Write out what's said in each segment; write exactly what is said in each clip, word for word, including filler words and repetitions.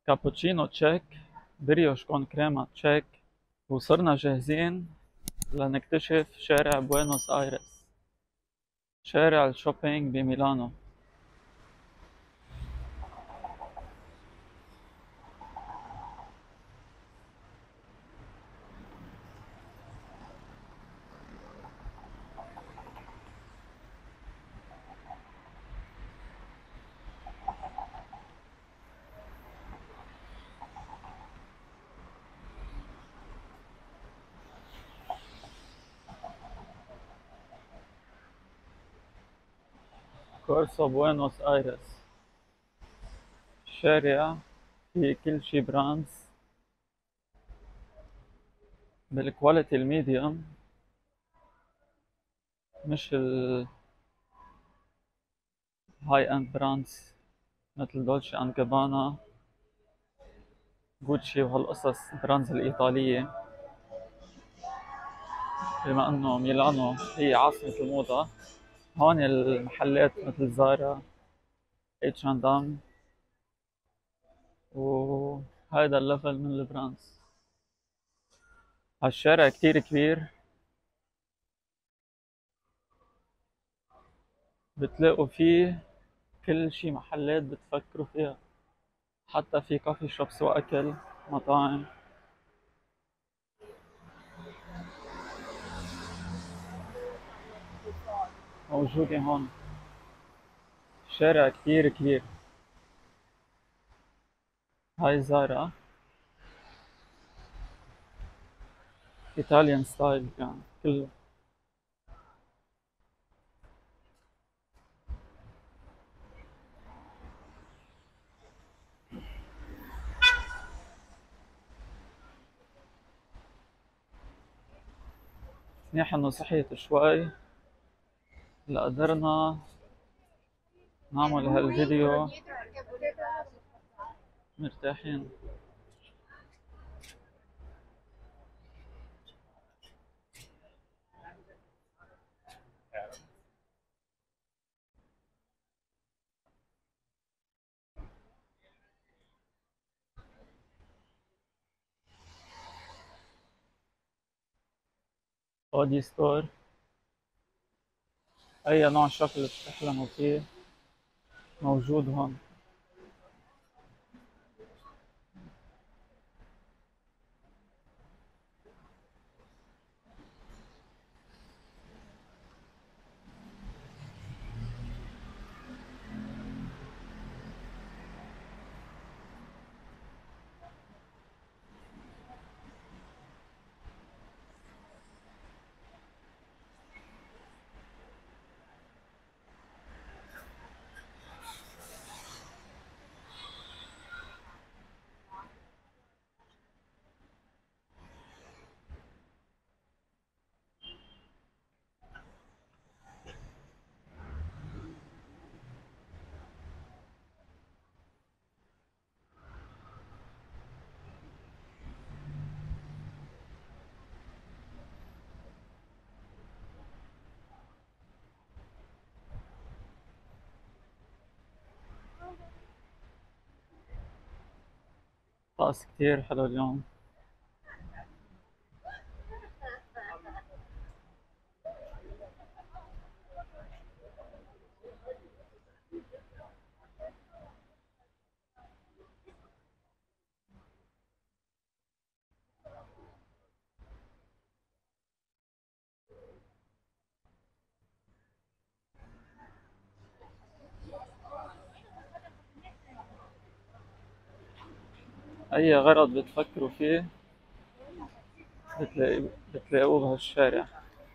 كابتشينو تشيك، بريوش كون كريمة تشيك، وصرنا جاهزين لنكتشف شارع بوينوس آيرس، شارع الشوبينج بميلانو. كورسو بوينوس آيرس، شارع فيه كل شي براندز بالكواليتي الميديوم، مش الهاي اند براندز مثل دولتشي اند جابانا، جوتشي وهالقصص براندز الإيطالية. بما انه ميلانو هي عاصمة الموضة، هون المحلات مثل زارا، اتش اند ام، وهيدا الليفل من البراندز. هالشارع كتير كبير، بتلاقوا فيه كل شي محلات بتفكروا فيها، حتى في كافي شوبس وأكل مطاعم موجودة هون. شارع كتير كبير. هاي زارا، إيطاليان ستايل يعني كله. منيح إنه صحيت شوي لقدرنا نعمل هالفيديو مرتاحين. اودي ستور، أي نوع شوكولات بتحلموا فيه موجود هون. طقس كتير حلو اليوم. أي غرض بتفكروا فيه بتلاقي بتلاقوه بهالشارع.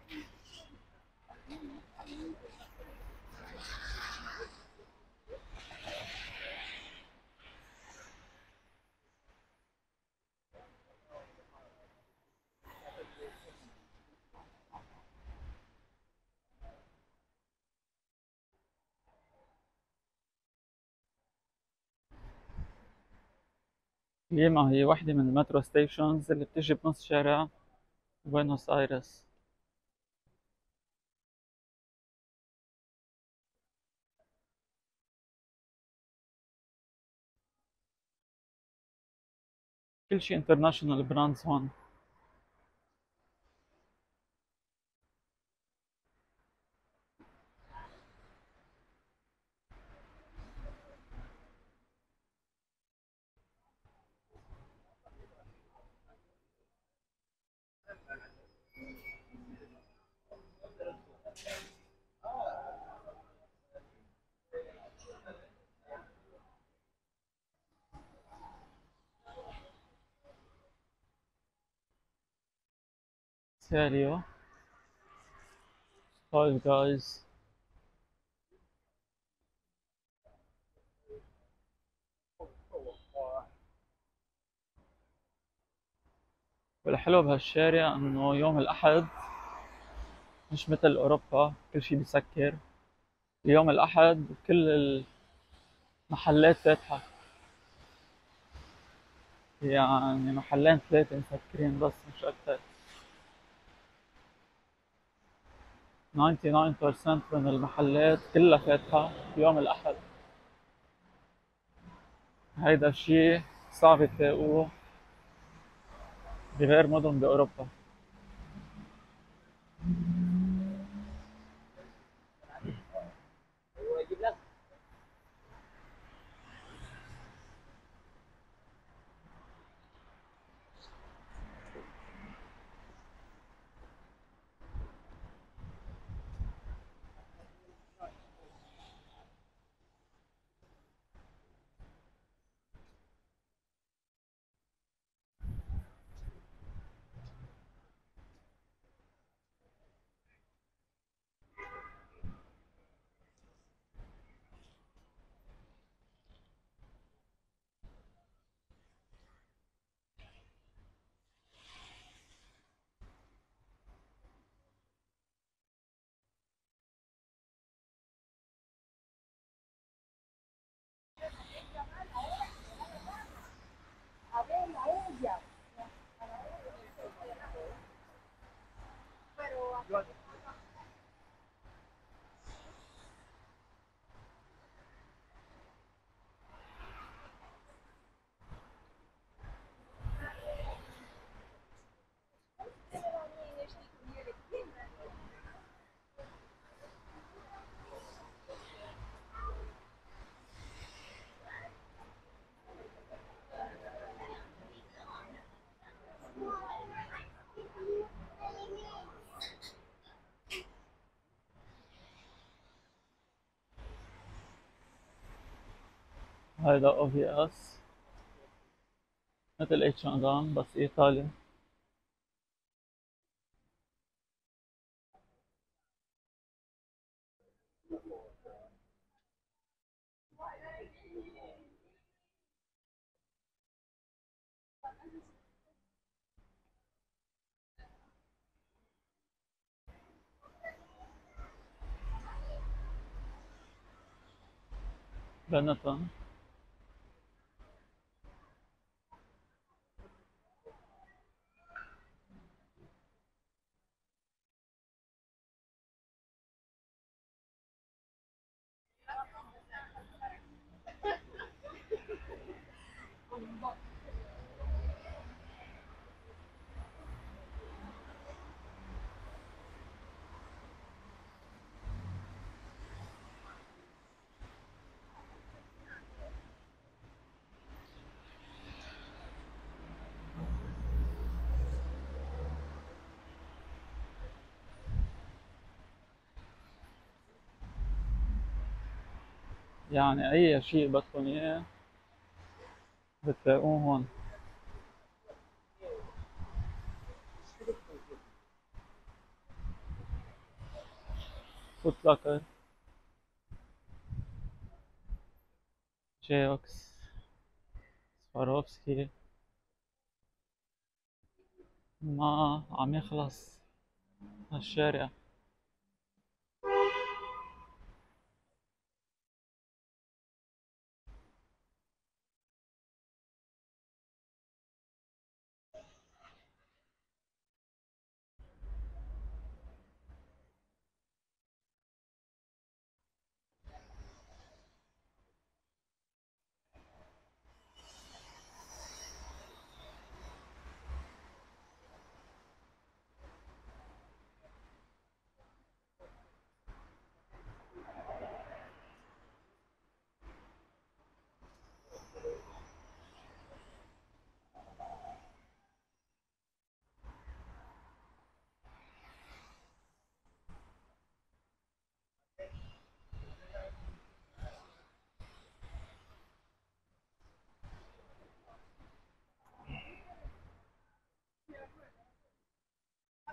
ليما هي وحدة من المترو ستيشنز اللي بتجي بنص شارع بوينوس آيرس. كل شي انترناشونال براندز هون. سيريو، فايف جايز. والحلو بهالشارع انه يوم الاحد مش مثل اوروبا كل شي بيسكر. يوم الاحد كل المحلات فاتحة، يعني محلين ثلاثة مسكرين بس مش اكتر. تسعة وتسعين بالمية من المحلات كلها فاتحة يوم الأحد. هيدا الشي صعب تلاقوه بغير مدن بأوروبا. هيدا او في اس مثل اتش اند ام بس ايطالي. بنتن. يعني اي شيء بدكم اياه بتلاقوه هون. فوت لوكر، جيوكس، سواروفسكي. ما عم يخلص هالشارع.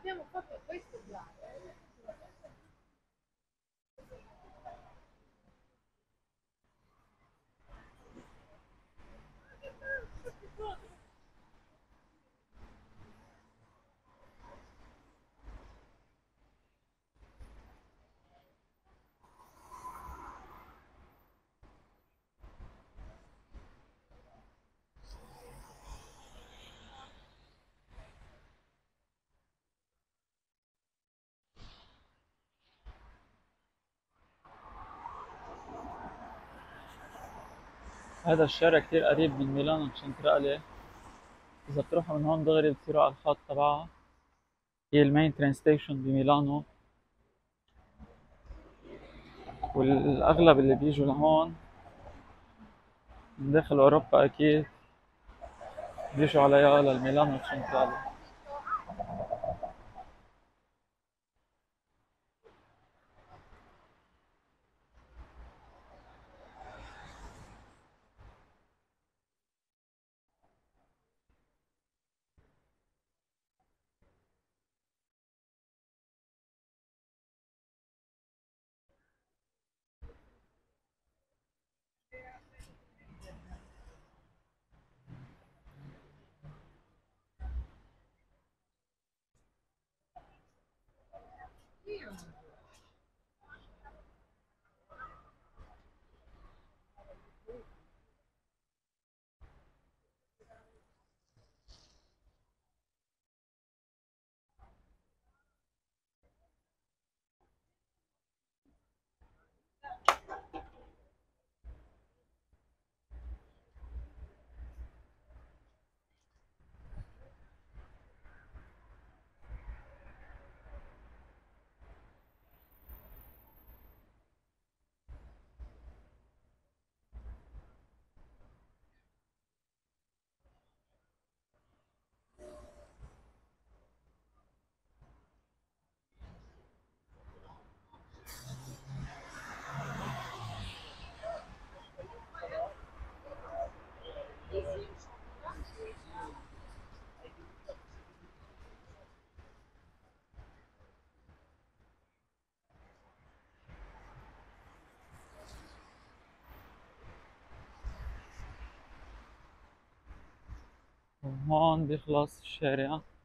هذا الشارع كتير قريب من ميلانو تشنترالي. إذا بتروحوا من هون دغري بتصيروا على الخط تبعها، هي المين ترين ستيشن بميلانو. والأغلب اللي بيجوا لهون من داخل أوروبا أكيد بيجوا عليها للميلانو تشنترالي. وهون بيخلص الشارع.